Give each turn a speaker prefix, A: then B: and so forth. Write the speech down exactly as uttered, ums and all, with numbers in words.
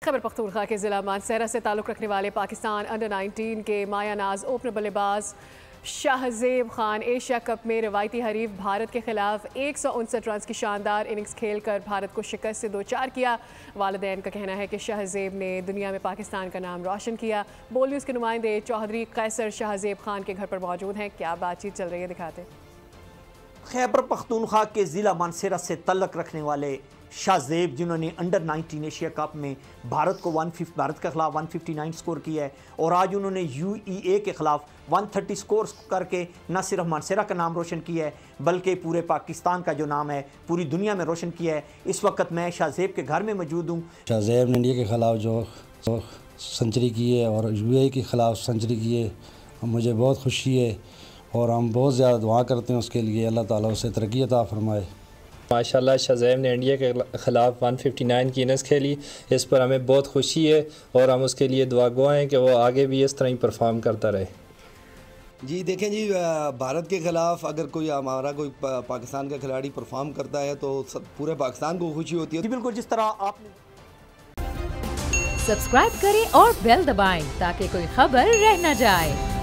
A: खैबर पख्तूनख्वा के ज़िला मानसहरा से ताल्लुक़ रखने वाले पाकिस्तान अंडर नाइनटीन के मायानाज ओपनर बल्लेबाज शाहज़ेब खान एशिया कप में रवायती हरीफ भारत के खिलाफ एक सौ उनसठ रन की शानदार इनिंग्स खेलकर भारत को शिकस्त से दो चार किया। वालिदैन का कहना है कि शाहज़ेब ने दुनिया में पाकिस्तान का नाम रोशन किया। बोल न्यूज़ के नुमाइंदे चौधरी कैसर शाहज़ेब खान के घर पर मौजूद हैं। क्या बातचीत चल रही है दिखाते।
B: खैबर पख्तूनख्वा के ज़िला मानसहरा से तल्लक रखने वाले शाहज़ेब, जिन्होंने अंडर नाइनटीन एशिया कप में भारत को वन फिफ्टी भारत के खिलाफ एक सौ उनसठ स्कोर किया है और आज उन्होंने यूईए के खिलाफ एक सौ तीस स्कोर करके न सिर्फ मानसहरा का नाम रोशन किया है बल्कि पूरे पाकिस्तान का जो नाम है पूरी दुनिया में रोशन किया है। इस वक्त मैं शाहज़ेब के घर में मौजूद हूँ।
C: शाहज़ेब ने इंडिया के खिलाफ जो सेंचुरी की है और यूएई के खिलाफ सेंचुरी की है, मुझे बहुत खुशी है और हम बहुत ज़्यादा दुआ करते हैं उसके लिए, अल्लाह ताला उसे तरक्की अता फरमाए।
D: माशाल्लाह शाहज़ेब ने इंडिया के ख़िलाफ़ एक सौ उनसठ की इनिंग्स खेली, इस पर हमें बहुत खुशी है और हम उसके लिए दुआ गो हैं कि वो आगे भी इस तरह ही परफॉर्म करता रहे।
E: जी देखें जी, भारत के ख़िलाफ़ अगर कोई हमारा कोई पाकिस्तान का खिलाड़ी परफॉर्म करता है तो पूरे पाकिस्तान को खुशी होती है।
B: जी बिल्कुल, जिस तरह आपने
F: सब्सक्राइब करें और बेल दबाएं ताकि कोई खबर रह न जाए।